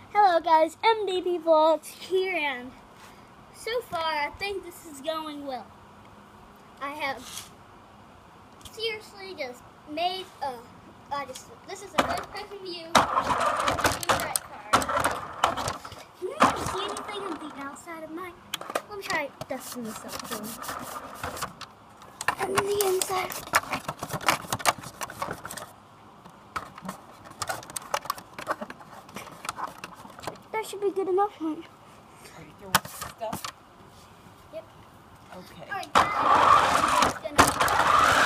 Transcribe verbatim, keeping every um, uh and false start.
Hello guys, M D P Vlogs here, and so far I think this is going well. I have seriously just made a, I just, this is a first person view of the red card. Can you even see anything on the outside of mine? Let me try dusting this up too. And the inside. That should be good enough, right? Are you throwing stuff? Yep. Okay. Alright, guys. It's gonna